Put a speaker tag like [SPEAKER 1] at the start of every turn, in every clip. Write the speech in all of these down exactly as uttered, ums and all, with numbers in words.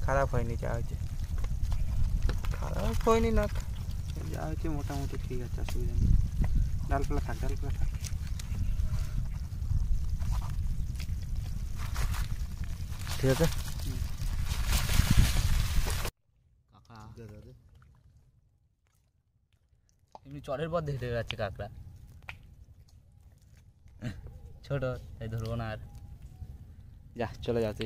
[SPEAKER 1] খারাপ হয়নি যা হয়েছে, খারাপ হয়নি না, যা হয়েছে মোটামুটি ঠিক আছে, অসুবিধা নেই। ডালপালা থাক, ডালপালা থাক। ঠিক আছে।
[SPEAKER 2] এমনি চরের পথ হেঁটে যাচ্ছে কাঁকড়া, ছোট তাই ধরবো না আর, যা চলে যাচ্ছে।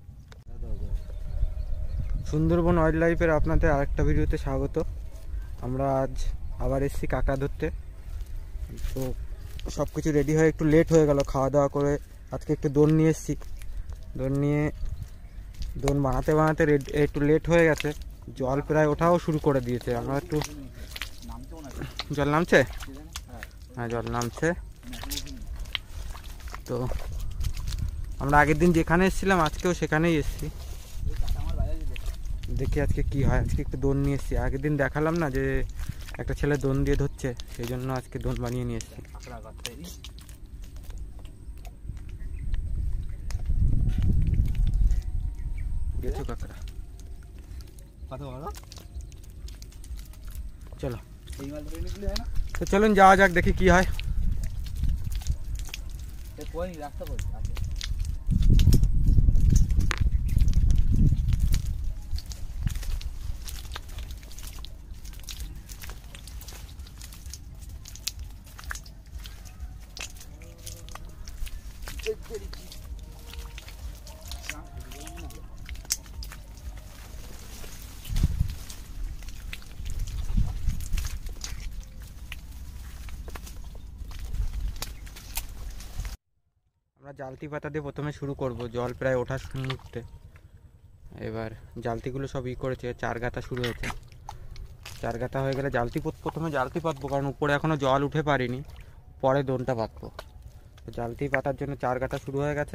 [SPEAKER 1] সুন্দরবন ওয়াইল্ড লাইফের আপনাদের আরেকটা ভিডিওতে স্বাগত। আমরা আজ আবার এসেছি কাঁকড়া ধরতে। তো সব কিছু রেডি হয়ে একটু লেট হয়ে গেল খাওয়া দাওয়া করে। আজকে একটু দোন নিয়ে এসেছি, দোন নিয়ে দোন বানাতে বানাতে একটু লেট হয়ে গেছে। জল প্রায় ওঠাও শুরু করে দিয়েছে। আমরা একটু জল নামছে, হ্যাঁ জল নামছে। তো আমরা আগের দিন যেখানে এসেছিলাম আজকেও সেখানেই এসেছি, দেখি আজকে কি হয়। আজকে একটু দোন নিয়ে এসেছি, আগের দিন দেখালাম না যে একটা ছেলে দোন দিয়ে ধরছে, সেই জন্য আজকে দোন বানিয়ে নিয়ে এসেছি। গেছো কাঁকড়া, চলো তো চলুন যাওয়া যাক, দেখি কি হয়।
[SPEAKER 2] রাস্তা
[SPEAKER 1] আমরা জালতি পাতা দিয়ে প্রথমে শুরু করব, জল প্রায় ওঠার মুহূর্তে। এবার জালতিগুলো সব ই করেছে, চার গাঁথা শুরু হয়েছে। চার গাঁথা হয়ে গেলে জালতি প্রথমে জালতি পাতবো, কারণ উপরে এখনও জল উঠে পারিনি, পরে দোনটা পাতবো। জালতি পাতার জন্য চার গাঁথা শুরু হয়ে গেছে।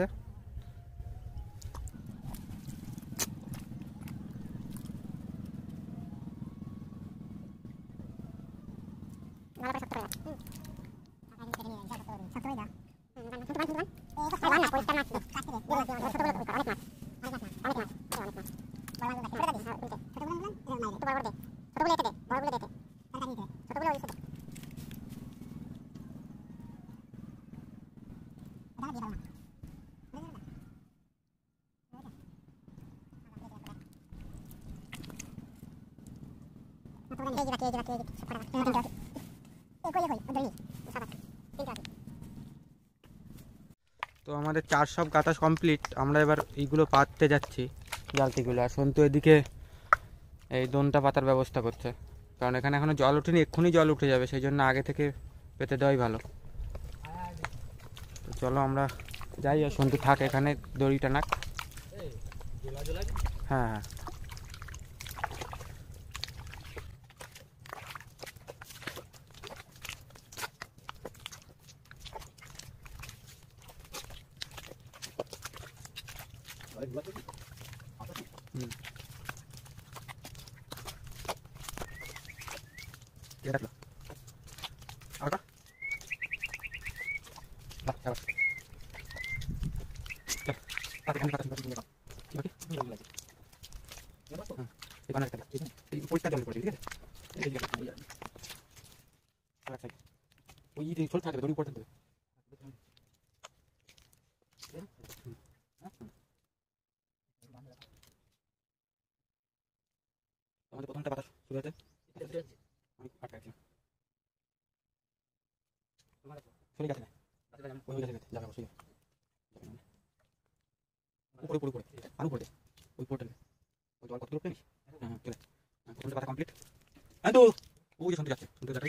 [SPEAKER 1] তো আমাদের চার সব গাঁথা কমপ্লিট। আমরা এবার এইগুলো পাততে যাচ্ছি, জালতিগুলো। আর সন্তু এদিকে এই দোনটা পাতার ব্যবস্থা করছে, কারণ এখানে এখনো জল ওঠেনি, এক্ষুনি জল উঠে যাবে, সেই জন্য আগে থেকে পেতে দেওয়াই ভালো। তো চলো আমরা যাই, আর সন্তু থাক এখানে, দড়িটা নাক। হ্যাঁ হ্যাঁ হুম পরিষ্কার জল করে, ঠিক আছে? ওই ছোট থাকবে, দড়ি উপরে থাকবে। আমাদের প্রথমটা পাতা শুরু হয়েছে, আমি আটকাচ্ছিলাম, সরে গেছে না, ওই গেছে যাবে অবশ্যই, উপরে উপরে উপরে আর উপরে ওই পোর্টালে ওই জল কতগুলো পেনিস। হ্যাঁ হ্যাঁ চলে, প্রথমটা পাতা কমপ্লিট। হ্যাঁ তো ওই যে সন্তু যাচ্ছে, সন্তু যাচ্ছে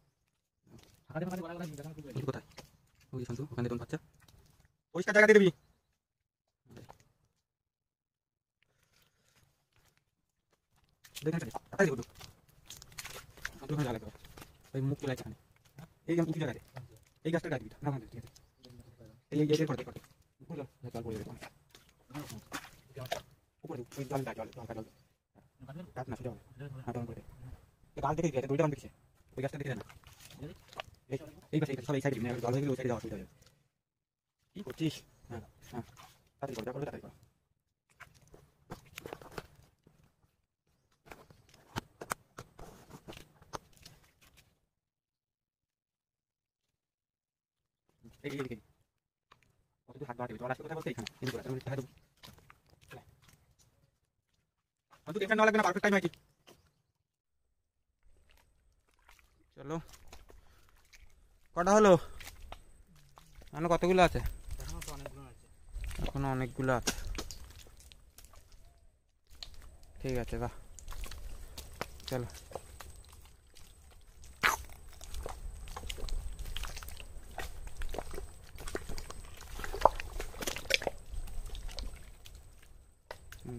[SPEAKER 1] কোথায়, ওই যে সন্তু ওখানে দোন পাচ্ছে, পরিষ্কার জায়গা দিয়ে দিবি। দেখেন তাই দেবো সন্তু ওখানে জ্বালাতে হবে, ওই মুখ চলে এখানে, এই উঁচু জায়গায় এই গাছটা গাছ দিবি না, ঠিক আছে? এই এই করতে করতে জল পড়ে যাবে উপরে, ওই জল জল জল জল গাছ না, সেটা হবে হ্যাঁ তখন করে গাছ দেখে দিবি, দুইটা দেখছে ওই গাছটা দেখে না, এই পাশে সব এই সাইডে জল হয়ে গেলে ওই সাইডে যাওয়া অসুবিধা হবে। কি করছিস? হ্যাঁ হ্যাঁ তাড়াতাড়ি করো, যা করবে তাড়াতাড়ি করো। এই এই এই কত হাত বাড়াতে জল আসতে কথা বলতে এখানে এই করে আমি দেখা দেব অন্তত এখানে না লাগবে না পারফেক্ট টাইম হয় কি চলো কটা হলো এখনো কতগুলো আছে
[SPEAKER 2] এখনো তো অনেকগুলো আছে
[SPEAKER 1] এখনো অনেকগুলো আছে ঠিক আছে বাহ চলো হুম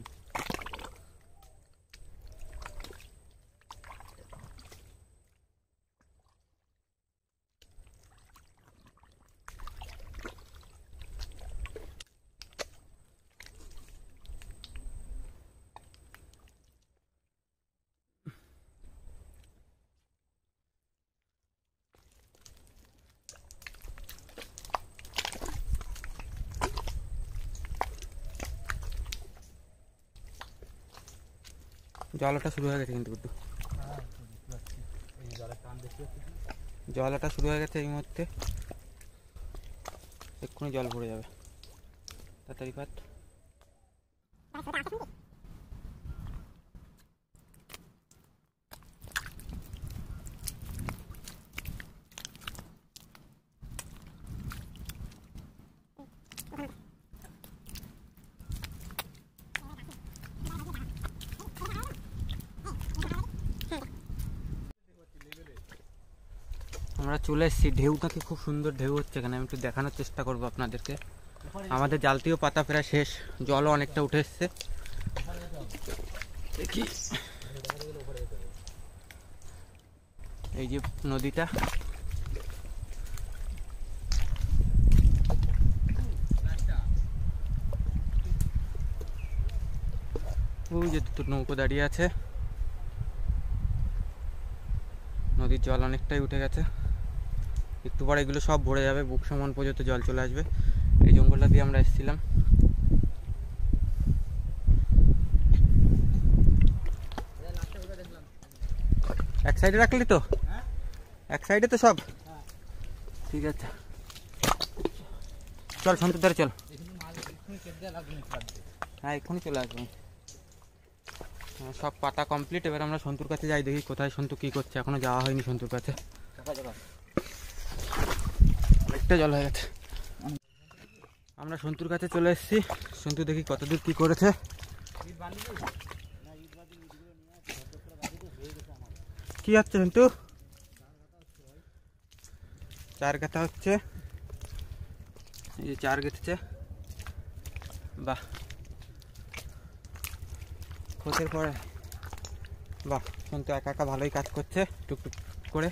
[SPEAKER 1] জল ওঠা শুরু হয়ে গেছে কিন্তু গুড্ডু
[SPEAKER 2] এই জলের টান দেখতে পাচ্ছি
[SPEAKER 1] জল ওঠা শুরু হয়ে গেছে এই মুহূর্তে এক্ষুনি জল ভরে যাবে তাড়াতাড়ি পাত আমরা চলে এসেছি ঢেউটাকে খুব সুন্দর ঢেউ হচ্ছে এখানে আমি একটু দেখানোর চেষ্টা করবো আপনাদেরকে আমাদের জালতিও পাতা প্রায় শেষ জলও অনেকটা উঠে এসছে দেখি এই যে নদীটা ওই যে দুটো নৌকো দাঁড়িয়ে আছে নদীর জল অনেকটাই উঠে গেছে একটু পরে এগুলো সব ভরে যাবে বুক সমান পর্যন্ত জল চলে আসবে এই জঙ্গলটা দিয়ে আমরা এসেছিলাম এক সাইডে রাখলি তো এক সাইডে তো সব ঠিক আছে চল সন্তুর ধারে চল হ্যাঁ এক্ষুনি চলে আসবে সব পাতা কমপ্লিট এবার আমরা সন্তুর কাছে যাই দেখি কোথায় সন্তু কি করছে এখনো যাওয়া হয়নি সন্তুর কাছে অনেকটা জল হয়ে গেছে আমরা সন্তুর কাছে চলে এসেছি সন্তু দেখি কতদূর কি করেছে কি হচ্ছে সন্তু চার গাঁথা হচ্ছে এই যে চার গেঁথেছে বাহ খোঁজের পরে বাহ সন্তু একা একা ভালোই কাজ করছে টুকটুক করে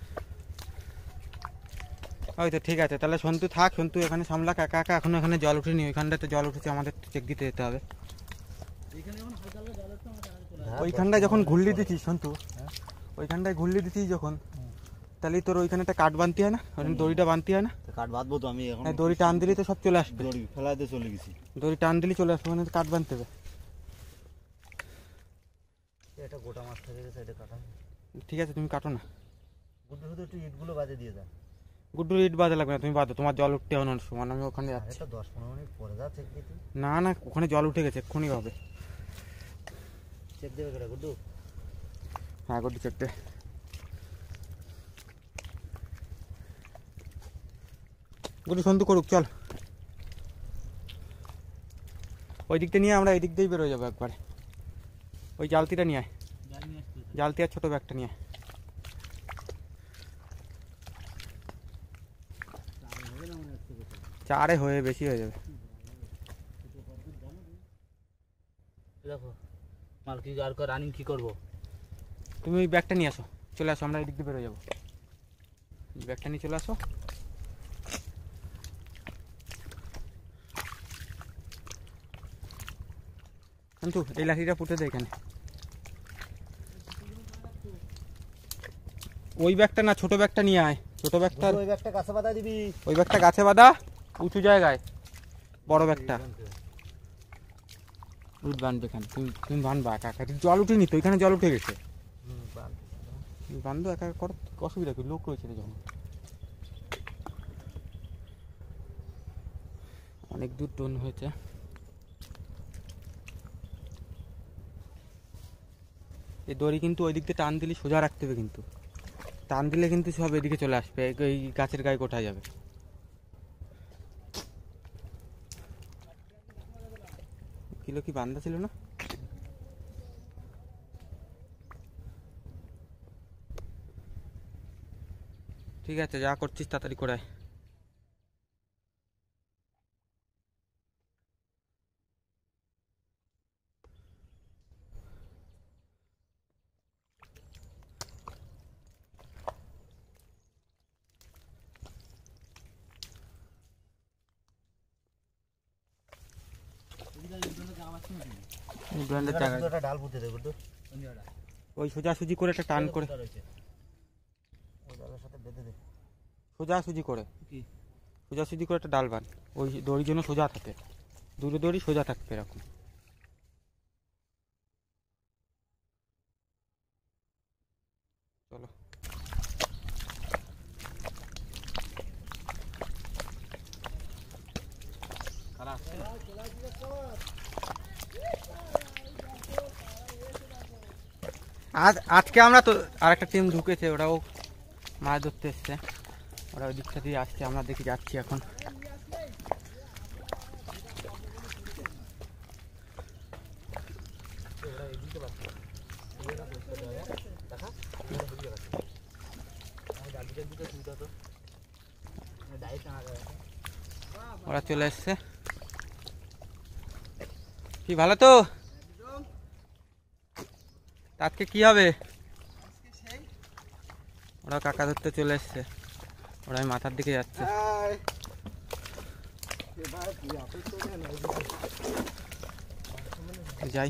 [SPEAKER 1] ওই তো ঠিক আছে তাহলে সন্তু থাক সন্তু এখানে সামলাক একা একা এখনো এখানে জল উঠেনি ওইখানটাতে জল উঠেছে আমাদের চেক দিতে যেতে হবে ওইখানটায় যখন ঘুরলি দিচ্ছিস সন্তু ওইখানটায় ঘুরলি দিচ্ছিস যখন তাহলে তোর ওইখানে একটা কাঠ বানতে হয় না ওখানে দড়িটা বানতে হয় না
[SPEAKER 3] কাঠ বাঁধবো তো আমি এখন
[SPEAKER 1] দড়ি টান দিলেই তো সব চলে আসবে
[SPEAKER 3] দড়ি ফেলাইতে চলে গেছি
[SPEAKER 1] দড়ি টান দিলেই চলে আসবে ওখানে কাঠ বানতে হবে
[SPEAKER 3] এটা গোটা মাছ থেকে গেছে এটা কাটা
[SPEAKER 1] ঠিক আছে তুমি কাটো না
[SPEAKER 3] গুড্ডু শুধু একটু ইটগুলো বাজে দিয়ে দাও
[SPEAKER 1] গুড্ডুর ইট বাজে লাগবে না তুমি বাঁধো তোমার জল উঠতে হবে না সমান আমি ওখানে যাচ্ছি
[SPEAKER 3] এটা দশ পনেরো মিনিট পরে যা চেক দিতে
[SPEAKER 1] না না ওখানে জল উঠে গেছে এক্ষুনি হবে
[SPEAKER 3] চেক দেবে কেটা গুড্ডু
[SPEAKER 1] হ্যাঁ গুড্ডু চেক দে গুড্ডু সন্তু করুক চল ওই দিকটা নিয়ে আমরা এই দিক দিয়েই বেরোয় যাবো একবারে ওই জালতিটা নিয়ে আয় জালতি আর ছোটো ব্যাগটা নিয়ে আয় চারে হয়ে বেশি হয়ে যাবে
[SPEAKER 2] দেখো মাল কি আর রানিং কি করবো
[SPEAKER 1] তুমি ওই ব্যাগটা নিয়ে আসো চলে আসো আমরা এই দিক দিয়ে বেরোয় যাবো ব্যাগটা নিয়ে চলে আসো কিন্তু এই লাঠিটা পুঁতে দে এখানে ওই ব্যাগটা না ছোট ব্যাগটা নিয়ে আয় ছোট ব্যাগটা
[SPEAKER 3] ওই ব্যাগটা কাছে বাঁধা দিবি
[SPEAKER 1] ওই ব্যাগটা গাছে বাঁধা উঁচু জায়গায় বড় ব্যাগটা রুট বাঁধবে এখানে তুমি তুমি বাঁধবা একা একা জল উঠেনি তো ওইখানে জল উঠে গেছে বান্ধব একা কর অসুবিধা কি লোক রয়েছে রে যখন অনেক দূর টোন হয়েছে। এই দড়ি কিন্তু ওই দিক দিয়ে টান দিলে সোজা রাখতে হবে, কিন্তু টান দিলে কিন্তু সব এদিকে চলে আসবে, এই গাছের গায়ে কোথায় যাবে। কিলো কি বান্ধা ছিল না? ঠিক আছে, যা করছিস তাড়াতাড়ি করে আয়।
[SPEAKER 3] একটা ডাল পুঁতে দে গুড্ডু।
[SPEAKER 1] ওই সোজাসুজি করে একটা টান করে
[SPEAKER 3] ওই ডালের সাথে বেঁধে দে।
[SPEAKER 1] সোজাসুজি করে সোজাসুজি করে একটা ডাল বান, ওই দড়ির জন্য সোজা থাকে, দুটো দড়ি সোজা থাকবে এরকম। চলো আজ আজকে আমরা তো আর একটা টিম ঢুকেছে, ওরাও মাছ ধরতে এসছে, ওরা ওই দিকটা দিয়ে আসছে, আমরা দেখি যাচ্ছি এখন। ওরা চলে এসছে। কি ভালো তো? আজকে কি হবে? ওরা কাকা ধরতে চলে এসছে, ওরা মাথার দিকে যাচ্ছে। যাই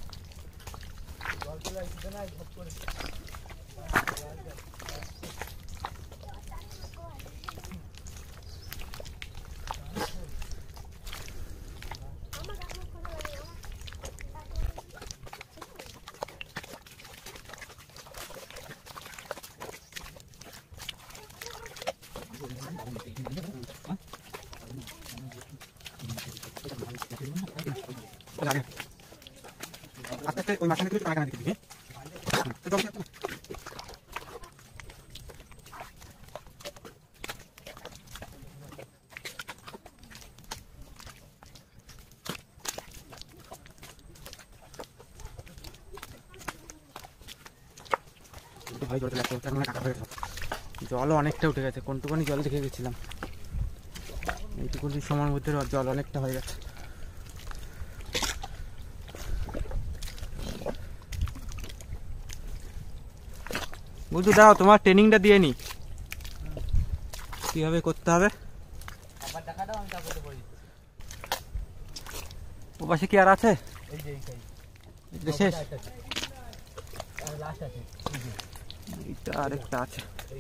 [SPEAKER 1] আস্তে আস্তে ওই মাঝখানে একটু আগে দিকে দিবি। জলও অনেকটা উঠে গেছে, কোনটুকুনি জল দেখে গেছিলাম, এইটুকুনি সময়ের মধ্যে জল অনেকটা হয়ে গেছে। বুঝু দাও, তোমার ট্রেনিংটা দিয়ে নি কিভাবে করতে হবে। ও পাশে কি আর আছে? শেষ, এইটা আরেকটা আছে,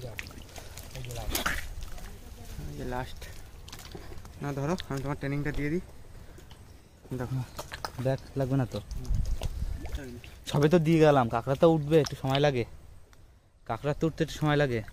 [SPEAKER 1] লাস্ট। না ধরো, আমি তোমার ট্রেনিংটা দিয়ে দিই। দেখো
[SPEAKER 2] ব্যাগ লাগবে না তো, সবে তো দিয়ে গেলাম। কাঁকড়া তো উঠবে, একটু সময় লাগে, কাঁকড়া তো উঠতে একটু সময় লাগে।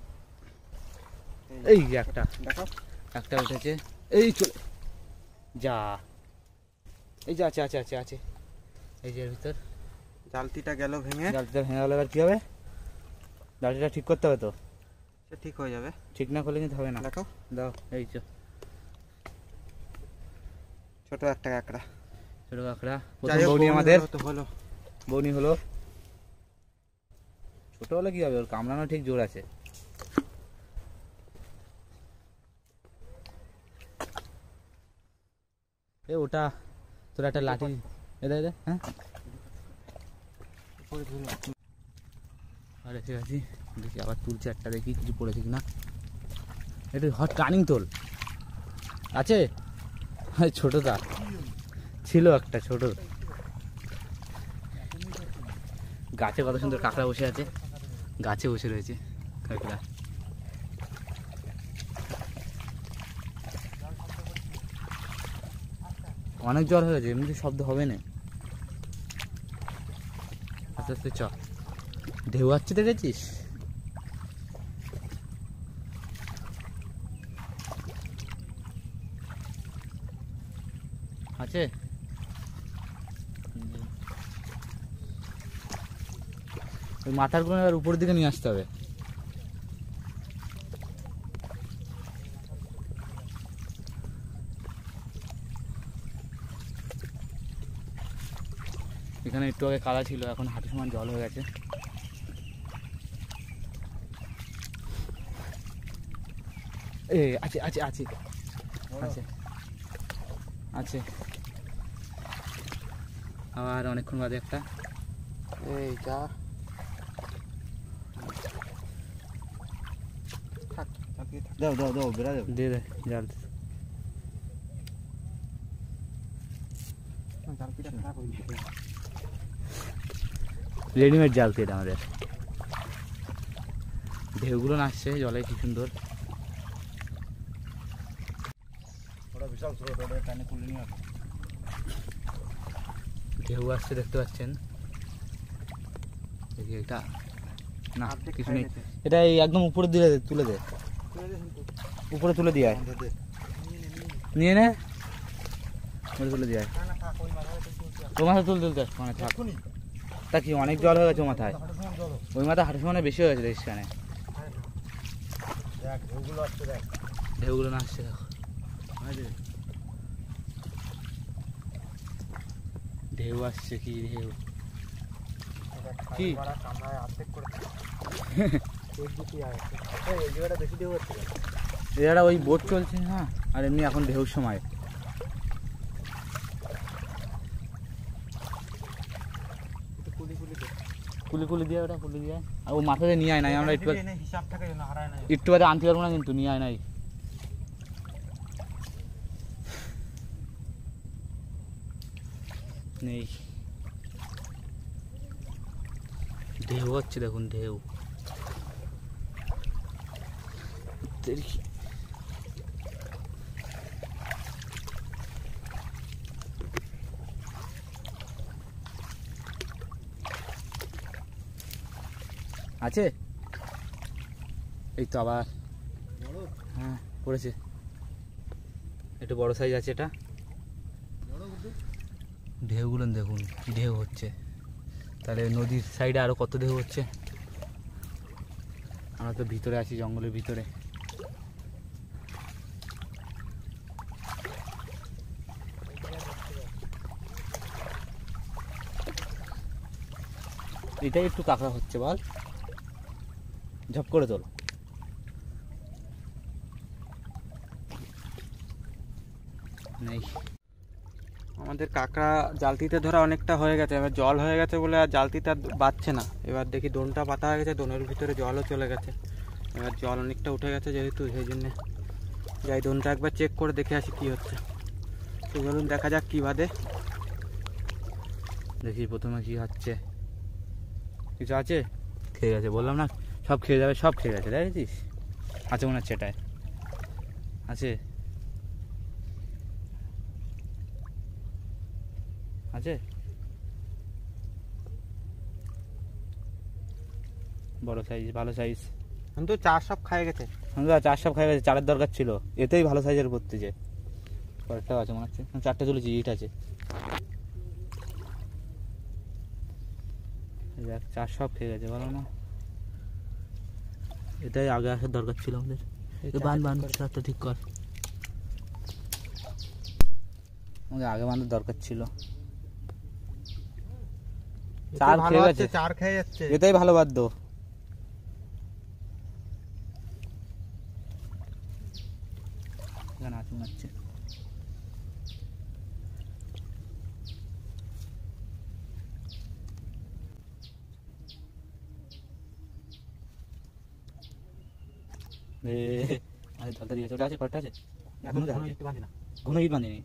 [SPEAKER 2] এই যে একটা
[SPEAKER 1] দেখো
[SPEAKER 2] একটা উঠেছে, এই চলে যা, এই যে আছে আছে আছে আছে এই যে এর ভিতর।
[SPEAKER 1] জালতিটা গেল ভেঙে,
[SPEAKER 2] জালতিটা ভেঙে গেলে আর কি হবে? জালতিটা ঠিক করতে হবে তো,
[SPEAKER 1] সে ঠিক হয়ে যাবে।
[SPEAKER 2] ঠিক না করলে কিন্তু হবে না।
[SPEAKER 1] দেখো
[SPEAKER 2] দাও, এই যে
[SPEAKER 1] ছোট একটা কাঁকড়া,
[SPEAKER 2] ছোট কাঁকড়া। প্রথম বৌনি আমাদের
[SPEAKER 1] হলো,
[SPEAKER 2] বৌনি হলো। ছোট হলে কি হবে, ওর কামড়ানো ঠিক জোর আছে। এ ওটা তোর একটা লাঠি এদা এদা হ্যাঁ। আরে ঠিক আছে, দেখি আবার তুলছে একটা, দেখি কিছু পড়েছে কিনা। এটা হট টার্নিং তোল আছে, ছোটটা ছিল একটা ছোট। গাছে কত সুন্দর কাঁকড়া বসে আছে, গাছে বসে রয়েছে কাঁকড়া। অনেক জল হয়ে গেছে, এমনি শব্দ হবে না। আস্তে আস্তে চ, ঢেউ আসছে দেখেছিস? আছে? ওই মাথারগুলো এবার উপরের দিকে নিয়ে আসতে হবে। এখানে একটু আগে কাদা ছিল, এখন হাঁটু সমান জল হয়ে গেছে। এ আছে আছে আছে আছে আছে আবার অনেকক্ষণ বাদে একটা।
[SPEAKER 1] এইটা থাক চাপিয়ে থাক।
[SPEAKER 3] দাও দাও দাও বেড়া যাবে।
[SPEAKER 2] দিয়ে দে জাল।
[SPEAKER 1] জাল পিটা খারাপ হয়ে গেছে।
[SPEAKER 2] রেডিমেড জাল তো এটা আমাদের। ঢেউগুলো নাচছে জলে কি সুন্দর।
[SPEAKER 3] ওটা বিশাল স্রোত, ওটা টানে তুলে নিয়ে আসো।
[SPEAKER 2] ঢেউ আসছে দেখতে পাচ্ছেন। দেখি এটা না
[SPEAKER 1] অর্ধেক
[SPEAKER 2] কিছু
[SPEAKER 1] খাই
[SPEAKER 2] নেই।
[SPEAKER 1] গেছে।
[SPEAKER 2] এটা এই একদম উপরে দিলে দে, তুলে দে,
[SPEAKER 1] তুলে দে কিন্তু।
[SPEAKER 2] উপরে তুলে দিয়ে আয়।
[SPEAKER 3] দে, দে।
[SPEAKER 2] নিয়ে নে, উপরে তুলে দিয়ে আয়।
[SPEAKER 1] না না থাক, ওই মাথায় তো তুলতে হবে।
[SPEAKER 2] ও মাথা তুল তুলতে মানে থাক।
[SPEAKER 3] এক্ষুনি?
[SPEAKER 2] তা কি অনেক জল হয়ে গেছে ও মাথায়।
[SPEAKER 3] হাঁটুর সমান জল হোক।
[SPEAKER 2] ওই মাথা হাঁটু সমানে বেশি হয়ে গেছে দেখ সেখানে।
[SPEAKER 1] আরে না।
[SPEAKER 3] দেখ ঢেউগুলো আসছে দেখ।
[SPEAKER 2] ঢেউগুলো নাচছে দেখো।
[SPEAKER 3] হ্যাঁ রে।
[SPEAKER 2] ঢেউ আসছে কি ঢেউ।
[SPEAKER 1] এটা
[SPEAKER 2] কি?
[SPEAKER 1] খাই মারা কামড়ায় অর্ধেক করে দিল। এক দিকে আয়।
[SPEAKER 3] এই এই জায়গাটা বেশি ঢেউ হচ্ছে।
[SPEAKER 2] এরা ওই বোট চলছে না, আর এমনি এখন ঢেউর সময়।
[SPEAKER 1] একটু কুলি কুলি দে।
[SPEAKER 2] কুলি কুলি দিয়ে ওটা কুলি দিয়ে আর ও মাথাতে নিয়ে আয় নাই। আমরা একটু
[SPEAKER 1] এনে হিসাব থাকে যেন হারায় না।
[SPEAKER 2] একটু বাদে আনতে পারবো না কিন্তু, নিয়ে আয় নাই। নেই ঢেউ হচ্ছে দেখুন ঢেউ। দেখি আছে এই তো আবার। হ্যাঁ পড়েছে, একটু বড় সাইজ আছে এটা। ঢেউগুলো দেখুন কি ঢেউ হচ্ছে। তাহলে নদীর সাইডে আরো কত ঢেউ হচ্ছে। আমরা তো ভিতরে আছি, জঙ্গলের ভিতরে। এটাই একটু কাঁকড়া হচ্ছে বল, ঝপ করে তোল। নেই
[SPEAKER 1] আমাদের কাঁকড়া জালতিতে ধরা অনেকটা হয়ে গেছে, এবার জল হয়ে গেছে বলে আর জালতিতে আর বাঁচছে না। এবার দেখি দোনটা পাতা হয়ে গেছে, দোনের ভিতরে জলও চলে গেছে। এবার জল অনেকটা উঠে গেছে যেহেতু, সেই জন্যে যাই দোনটা একবার চেক করে দেখে আসি কি হচ্ছে। তো চলুন দেখা যাক কী বাদে।
[SPEAKER 2] দেখি প্রথমে কি হচ্ছে। কিছু আছে? খেয়ে গেছে বললাম না, সব খেয়ে যাবে, সব খেয়ে গেছে দেখেছিস। আছে মনে হচ্ছে এটায় আছে আছে বড় সাইজ, ভালো সাইজ।
[SPEAKER 1] কিন্তু চার সব খাই গেছে।
[SPEAKER 2] আমরা চার সব খাই গেছে, চারের দরকার ছিল, এতেই ভালো সাইজের করতে যে। কয়েকটাও আছে মনে হচ্ছে, চারটে তুলেছি, ইট আছে। দেখ চার সব খেয়ে গেছে বলো না, এটাই আগে আসার দরকার ছিল আমাদের। বান বান চারটা ঠিক কর, আমাদের আগে বাঁধার দরকার ছিল। চার খেয়ে গেছে,
[SPEAKER 1] চার খেয়ে যাচ্ছে।
[SPEAKER 2] এটাই ভালো বাদ্য। এখানে আছে মনে হচ্ছে। তাড়াতাড়ি আছে, ওটা আছে, কয়েকটা আছে।
[SPEAKER 1] এখন ঘন ইট বাঁধি না।
[SPEAKER 2] ঘন ইট বাঁধিনি,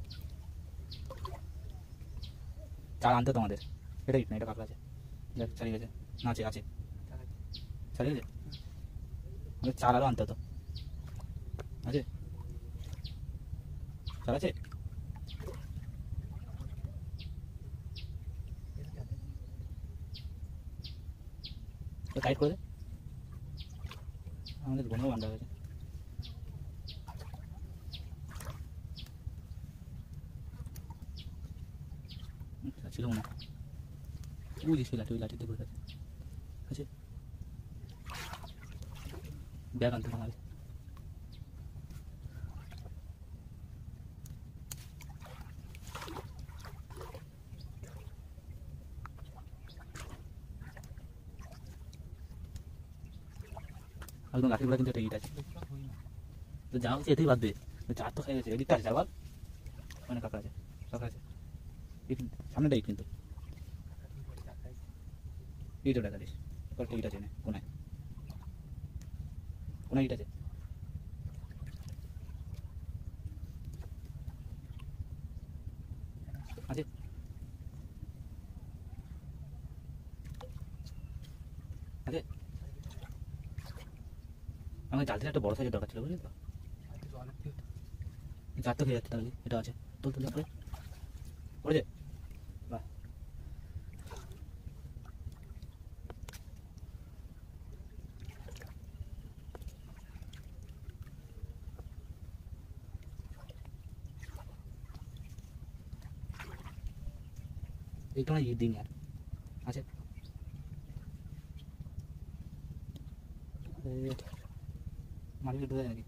[SPEAKER 2] চার আনতে তো আমাদের। এটা ইট না, এটা কাঁকড়া আছে। দেখ চালিয়ে গেছে, না আছে আছে চালিয়ে গেছে, আমাদের চার আরও আনতে হতো। আছে চার আছে, টাইট করে দে। আমাদের ঘন বান্ধা হয়েছে। ছিল মনে হয় বুঝি সেই লাঠি ওই লাঠিতে বসে আছে আছে ব্যাগ আনতে হবে একদম লাঠিগুলো কিন্তু একটা ইট আছে তো যা হচ্ছে এতেই বাঁধবে চার তো খাই গেছে এদিকটা আছে চারবার মানে কাঁকড়া আছে কাঁকড়া আছে সামনেটা ইট কিন্তু ইট ওটা গাড়িস কয়েকটা ইট আছে না কোনায় কোনায় ইট আছে আছে আছে আমাকে জাল থেকে একটা বড় সাইজের দরকার ছিল বুঝলি তো চার তো খেয়ে যাচ্ছে তাহলে এটা আছে তুল তুল করে পড়েছে বাহ এইটা না ইট দিন আর আছে মাটিতে ঢুকে নাকি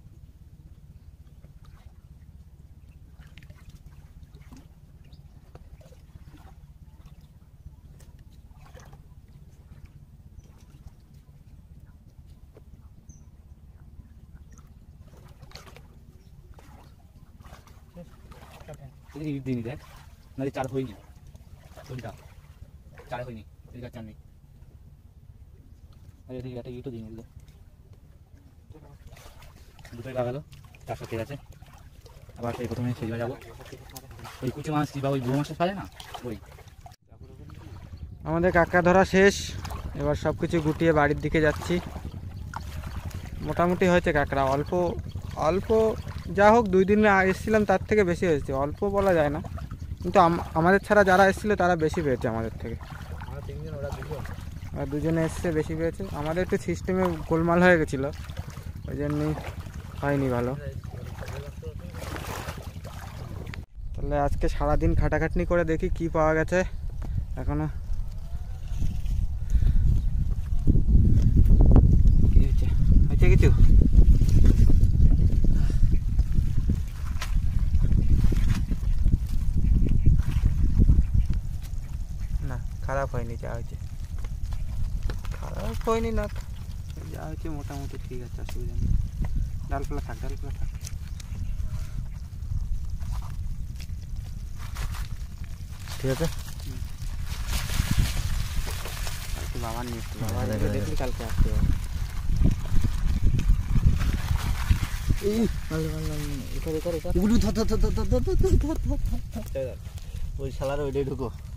[SPEAKER 2] ইট দিনই দেখ নাহলে চার হয়নি ওইটা চার হয়নি এদিকে চার নেই আর এদিকে একটা ইটও দিন দিল দুটোই লাগালো চারশো ঠিক আছে আবার সেই প্রথমে সেই জায়গায় যাবো ওই কুচি মাছ বা ওই বুড়ো মাছটা পারে না ওই
[SPEAKER 1] আমাদের কাঁকড়া ধরা শেষ, এবার সব কিছু গুটিয়ে বাড়ির দিকে যাচ্ছি। মোটামুটি হয়েছে কাঁকড়া, অল্প অল্প যা হোক, দুই দিন এসেছিলাম তার থেকে বেশি হয়েছে, অল্প বলা যায় না, কিন্তু আমাদের ছাড়া যারা এসেছিলো তারা বেশি পেয়েছে আমাদের থেকে। আর দুজনে এসছে বেশি পেয়েছে, আমাদের একটু সিস্টেমে গোলমাল হয়ে গেছিলো, ওই জন্যই হয়নি ভালো। তাহলে আজকে সারাদিন খাটাখাটনি করে দেখি কি পাওয়া গেছে এখনো। হয়েছে কিছু না, খারাপ হয়নি, যা হয়েছে খারাপ হয়নি, না যা হয়েছে মোটামুটি ঠিক আছে, অসুবিধা নেই। ডালপালা থাক, ডালপালা থাক। ঠিক আছে, কালকে বাবার নিয়ে এসছি, বাবা দেখলি কালকে আসতে হবে। ওই শালার ওইটাই ঢুকো।